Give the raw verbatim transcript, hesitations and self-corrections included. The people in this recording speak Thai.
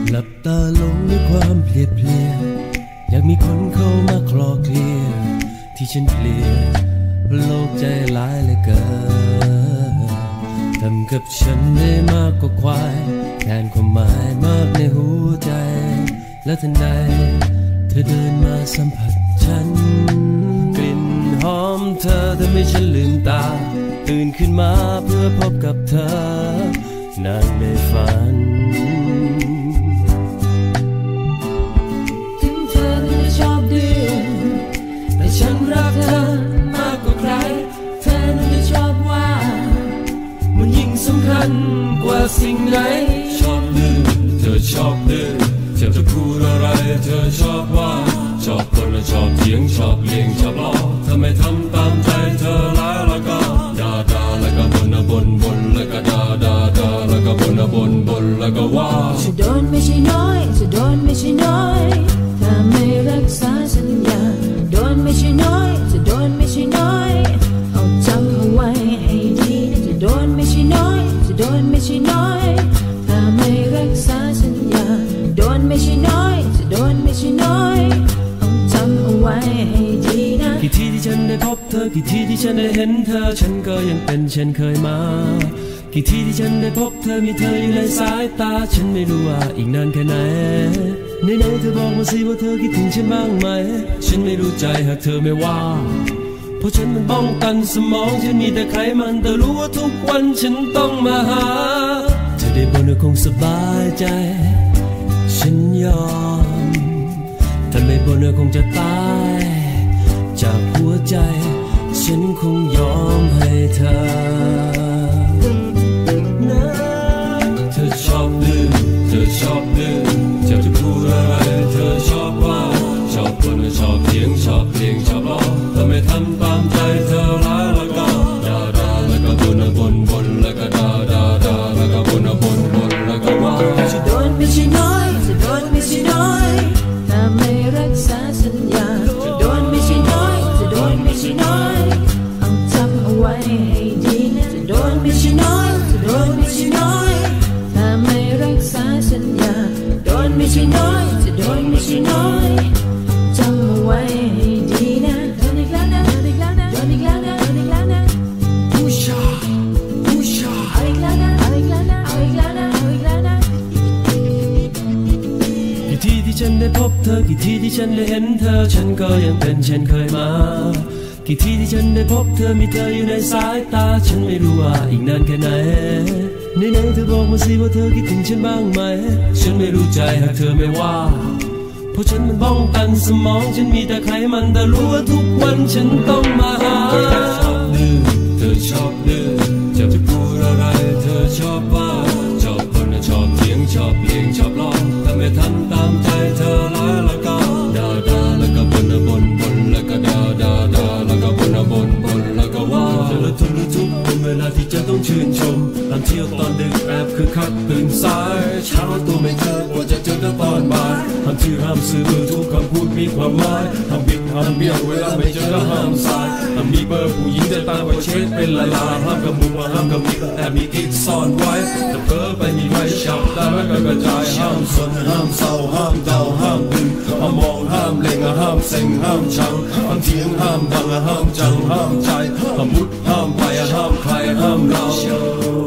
หลับตาลงด้วยความเพลียเพลียอยากมีคนเข้ามาคลอเคลียที่ฉันเพลียโลกใจร้ายเหลือเกินทำกับฉันได้มากกว่าควายแทนความหมายมากในหัวใจและทันใดเธอเดินมาสัมผัสฉันกลิ่นหอมเธอทำให้ฉันลืมตาตื่นขึ้นมาเพื่อพบกับเธอนางในฝันถึงเธอจะชอบดื่มแต่ฉันรักเธอมากกว่าใครเธอนั้นจะชอบว่ามันยิ่งสำคัญกว่าสิ่งไหนชอบดื่มเธอชอบดื่มเธอจะพูดอะไรเธอชอบว่าชอบคนและชอบเถียงชอบเลี้ยงชอบล้อถ้าไม่ทำตามใจเธอแล้วแล้วก็ด่าด่าแล้วก็บ่นบ่นบ่นแล้วก็ด่าด่าด่าแล้วก็บ่นบ่นบ่นแล้วก็ว่าจะโดนไม่ใช่น้อยจะโดนไม่ใช่น้อยถ้าไม่รักษาสัญญาโดนไม่ใช่น้อยจะโดนไม่ใช่น้อยเอาจำเอาไว้ให้ดีจะโดนไม่ใช่น้อยจะโดนไม่ใช่น้อยถ้าไม่รักษาสัญญาโดนไม่ใช่น้อยจะโดนไม่ใช่น้อยเอาจำเอาไว้ให้ดีนะกี่ทีที่ฉันได้พบเธอกี่ทีที่ฉันได้เห็นเธอฉันก็ยังเป็นเช่นเคยมากี่ทีที่ฉันได้พบเธอมีเธออยู่ในสายตาฉันไม่รู้ว่าอีกนานแค่ไหนไหนๆเธอบอกมาสิว่าเธอคิดถึงฉันบ้างไหมฉันไม่รู้ใจหากเธอไม่ว่าเพราะฉันมันป้องกันสมองฉันมีแต่ไขมันแต่รู้ว่าทุกวันฉันต้องมาหาเธอได้บอกว่าคงสบายใจฉันยอมถ้าไม่บอกว่าคงจะตายจากหัวใจฉันคงยอมให้เธอเธอชอบดื่มเธอชอบดื่มเธอจะพูดอะไรเธอชอบว่าชอบคนและชอบเถียงชอบเลี้ยงชอบล้อถ้าไม่ทำตามใจเธอแล้วแล้วก็ด่าด่าแล้วก็บ่นบ่นบ่นแล้วก็ด่าด่าด่าแล้วก็บ่นบ่นบ่นแล้วก็ว่าจะโดนไม่ใช่น้อยจะโดนไม่ใช่น้อยถ้าไม่รักษาสัญญาจะโดนไม่ใช่น้อยจะโดนไม่ใช่น้อยเอาจำเอาไว้ให้ดีนะจะโดนไม่ใช่น้อยจะโดนไม่ใช่น้อยถ้าไม่รักษาสัญญาโดนไม่ใช่น้อยจะโดนไม่ใช่น้อยจำเอาไว้ให้ดีนะโดนอีกแล้วนะโดนอีกแล้วนะโดนอีกแล้วนะโดนอีกแล้วนะผู้ชายผู้ชายเอาอีกแล้วนะเอาอีกแล้วนะเอาอีกแล้วนะเอาอีกแล้วนะกี่ทีที่ฉันได้พบเธอกี่ทีที่ฉันได้เห็นเธอฉันก็ยังเป็นเช่นเคยมากี่ทีที่ฉันได้พบเธอมีเธออยู่ในสายตาฉันไม่รู้ว่าอีกนานแค่ไหนไหนๆเธอบอกมาสิว่าเธอคิดถึงฉันบ้างไหมฉันไม่รู้ใจหากเธอไม่ว่าเพราะฉันมันป้องกันสมองฉันมีแต่ไขมันแต่รู้ว่าทุกวันฉันต้องมาหาชอบดื่มเธอชอบดื่มจะจะพูดอะไรเธอชอบว่าชอบคนและชอบเถียงชอบเลี้ยงชอบล้อถ้าไม่ทำตามใจเธอแล้วแล้วก็ด่าด่าแล้วก็บ่นบ่นบ่นแล้วก็ด่าด่าด่าแล้วก็บ่นบ่นบ่นแล้วก็ว่าจะละทุกละทุกเป็นเวลาที่จะต้องชื่นชมตามเที่ยวตอนดึกแอบคือคักตื่นสายเช้าตัวไม่เจอกว่าจะเจอเธอตอนบ่ายห้ามชื่อห้ามซื้อเบอร์ทุกคำพูดมีความหมายห้ามบิดห้ามเบี้ยวเวลาไม่เจอแล้วห้ามสายห้ามมีเบอร์ผู้หญิงจะตามไปเช็คเป็นละลาห้ามกับมุมห้ามกับมิกแอบมีกิ๊กซ่อนไว้แต่เพ้อไปมีไว้ฉับได้แล้วก็กระจายห้ามสนห้ามเศร้าห้ามเดาห้ามดึงห้ามมองห้ามเล็งห้ามเซ็งห้ามชังห้ามเถียงห้ามดังห้ามจังห้ามใจห้ามมุดห้ามไปห้ามใครห้ามเรา